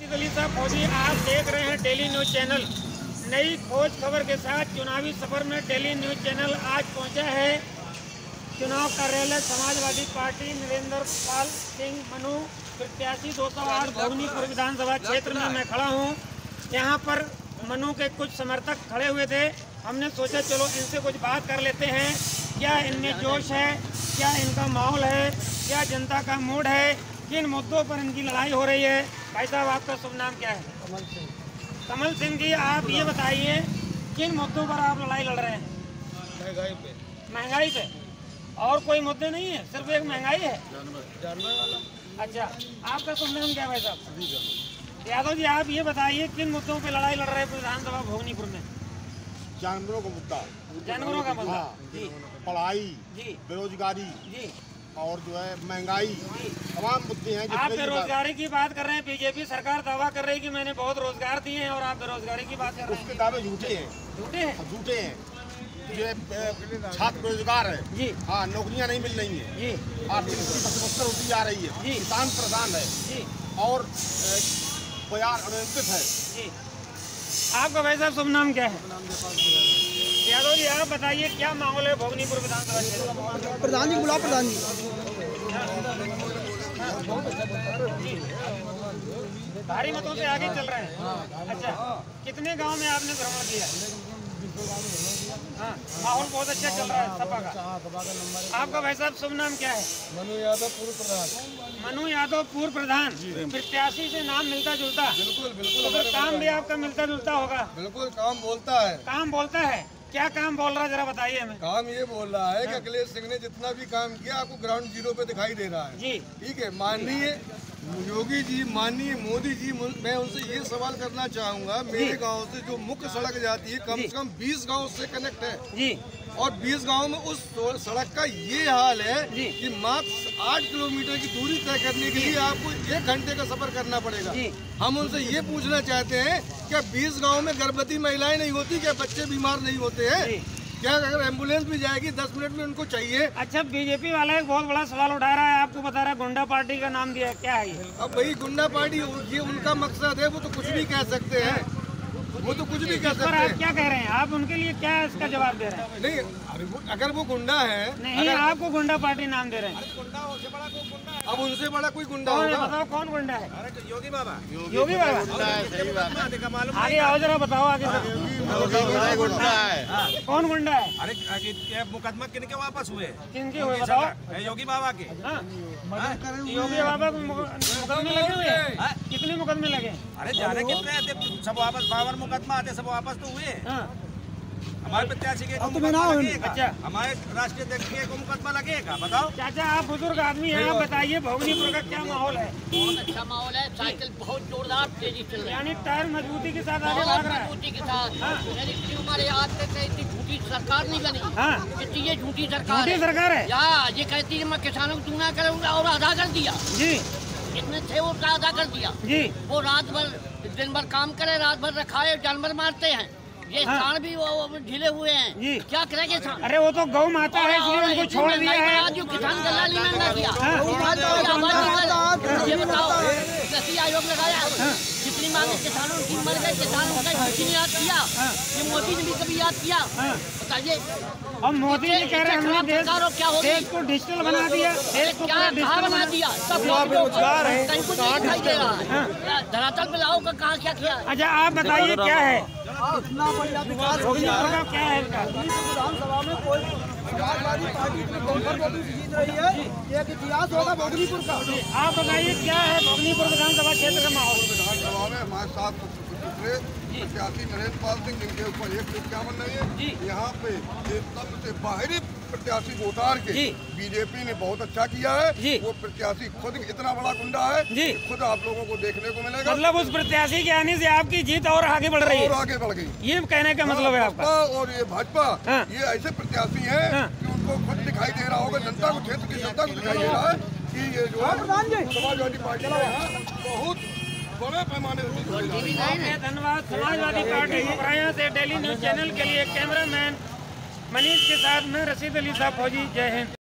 रशीद अली साहब फौजी, आप देख रहे हैं डेली न्यूज चैनल। नई खोज खबर के साथ चुनावी सफर में डेली न्यूज चैनल आज पहुंचा है चुनाव कार्यालय समाजवादी पार्टी नरेंद्र पाल सिंह मनु प्रत्याशी 208 भोगनीपुर विधानसभा क्षेत्र में मैं खड़ा हूं। यहां पर मनु के कुछ समर्थक खड़े हुए थे। हमने सोचा चलो इनसे कुछ बात कर लेते हैं, क्या इनमें जोश है, क्या इनका माहौल है, क्या जनता का मूड है, किन मुद्दों पर इनकी लड़ाई हो रही है। भाई साहब, आपका शुभ नाम क्या है? कमल सिंह। कमल सिंह जी, आप ये बताइए किन मुद्दों पर आप लड़ाई लड़ रहे हैं? महंगाई पे। महंगाई पे? और कोई मुद्दे नहीं है, सिर्फ एक महंगाई है? जानवर वाला। अच्छा, आपका शुभ नाम क्या है भाई साहब? यादव जी, आप ये बताइए किन मुद्दों पे लड़ाई लड़ रहे हैं विधानसभा भोगनीपुर में? जानवरों का मुद्दा। जानवरों का मुद्दा जी, पढ़ाई जी, बेरोजगारी जी, और जो है महंगाई, तमाम मुद्दे हैं। आप बेरोजगारी की बात कर रहे हैं। बीजेपी सरकार दावा कर रही है कि मैंने बहुत रोजगार दिए हैं, और आप बेरोजगारी की बात कर रहे हैं। उसके दावे झूठे हैं। झूठे हैं? झूठे हैं। जो छात्र बेरोजगार है जी, हाँ, नौकरियां नहीं मिल रही हैं जी, आर्थिक स्थिति समस्या होती जा रही है जी, किसान परेशान है जी, और बाजार अनियंत्रित है जी। आपका भाई साहब शुभ नाम क्या है? यादव जी, आप बताइए क्या माहौल है भोगनीपुर विधानसभा क्षेत्र? प्रधान जी बुलाओ। प्रधान जी भारी मतों से आगे चल रहे हैं। अच्छा, कितने गांव में आपने भ्रमण किया? हाँ, माहौल बहुत अच्छा चल रहा है सपा का। आपका भाई साहब शुभ नाम क्या है? मनु यादव पूर्व प्रधान। मनु यादव पूर्व प्रधान। प्रत्याशी से नाम मिलता जुलता? बिल्कुल बिल्कुल। तो फिर काम भी आपका मिलता जुलता होगा? बिल्कुल काम बोलता है। काम बोलता है? क्या काम बोल रहा है, जरा बताइए हमें। काम ये बोल रहा है कि अखिलेश सिंह ने जितना भी काम किया आपको ग्राउंड जीरो पे दिखाई दे रहा है। जी, ठीक है। माननीय योगी जी, माननीय मोदी जी, मैं उनसे ये सवाल करना चाहूँगा, मेरे गांव से जो मुख्य सड़क जाती है कम से कम 20 गांव से कनेक्ट है जी, और 20 गांव में उस सड़क का ये हाल है जी, कि मात्र 8 किलोमीटर की दूरी तय करने के लिए आपको 1 घंटे का सफर करना पड़ेगा। जी। हम उनसे ये पूछना चाहते हैं क्या 20 गांव में गर्भवती महिलाएं नहीं होती, क्या बच्चे बीमार नहीं होते हैं? क्या अगर एम्बुलेंस भी जाएगी 10 मिनट में उनको चाहिए? अच्छा, बीजेपी वाला एक बहुत बड़ा सवाल उठा रहा है, आपको बता रहा है गुंडा पार्टी का नाम दिया है, क्या है ये? अब वही गुंडा पार्टी, ये उनका मकसद है, वो तो कुछ भी कह सकते हैं, वो तो कुछ भी कह सकते आप हैं। क्या कह रहे हैं? आप उनके लिए क्या इसका जवाब दे रहे हैं? नहीं, अगर वो गुंडा है नहीं, आपको गुंडा पार्टी नाम दे रहे हैं। अब उनसे बड़ा कोई गुंडा कौन है? होगा? बताओ कौन गुंडा है? योगी बाबा। योगी बाबा? आगे आओ, जरा बताओ आगे से। कौन गुंडा है? अरे मुकदमा किनके वापस हुए? किनके हुए बताओ? योगी बाबा के। हाँ? योगी बाबा को मुकदमे लगे हुए हैं? कितने मुकदमे लगे? अरे जाने कितने आते, सब वापस 52 मुकदमा आते, सब वापस तो हुए। हाँ, हमारे प्रत्याशी के अच्छा। हमारे राष्ट्रीय अध्यक्ष के को मुकदमा लगेगा? बताओ। चाचा, आप बुजुर्ग आदमी हैं, आप बताइए भोगनीपुर का क्या माहौल है? बहुत अच्छा माहौल है। साइकिल बहुत जोरदार तेजी चल रही है, यानी टायर मजबूती के साथ आगे भाग रहा है। मजबूती के साथ। यानी इतनी हमारे आज तक इतनी झूठी सरकार नहीं बनी। हाँ, इतनी ये झूठी सरकार झूठी सरकार है। ये कहती है मैं किसानों को चूना करूँगा और आधा कर दिया। जी, इतने थे वो आधा कर दिया। जी, वो रात भर दिन भर काम करे, रात भर रखाए, जानवर मारते हैं। ये हाँ। सांड भी वो ढीले हुए हैं। जी। क्या करेंगे सांड? अरे वो तो गौ माता है, इसलिए उनको छोड़ दिया है। जो किसान दलाली में ना किया, हाँ। ये बताओ कृषि आयोग लगाया, जितनी मांगे किसानों की मर गए, किसानों का किसी ने याद किया? ये मोदी ने भी कभी याद किया? हाँ। बताइए। और मोदी जी कह रहे हैं हमने देश को डिजिटल बना दिया, देश को क्या पूरा कहाँ डिजिटल बना दिया? सब लोग बेरोजगार है, कहीं कुछ नहीं दिखाई दे रहा है। धरातल पे लाओ का कहाँ क्या किया? अच्छा, आप बताइए क्या है इतना बढ़िया विकास भोगनीपुर का, क्या है इसका? विधानसभा में कोई समाजवादी पार्टी इतनी बहुमत वोटों से जीत रही है, एक इतिहास होगा भोगनीपुर का। आप बताइए क्या है भोगनीपुर विधानसभा क्षेत्र का माहौल? विधानसभा में हमारे साथ प्रत्याशी नरेंद्र पाल सिंह, जिनके ऊपर 151 नहीं है, यहाँ पे सबसे बाहरी प्रत्याशी को उतार के बीजेपी ने बहुत अच्छा किया है। वो प्रत्याशी खुद इतना बड़ा गुंडा है कि खुद आप लोगों को देखने को मिलेगा। मतलब उस प्रत्याशी के आने से आपकी जीत और आगे बढ़ रही है? और आगे बढ़ गई, ये कहने का मतलब है आपका? और ये भाजपा, ये ऐसे प्रत्याशी हैं कि उनको खुद दिखाई दे रहा होगा, जनता को, क्षेत्र की जनता को दिखाई दे रहा है कि ये जो है समाजवादी पार्टी बहुत बड़े पैमाने से। धन्यवाद। समाजवादी पार्टी मुखराया से डेली न्यूज चैनल के लिए कैमरामैन मनीष के साथ मैं रशीद अली साहब फौजी। जय हिंद।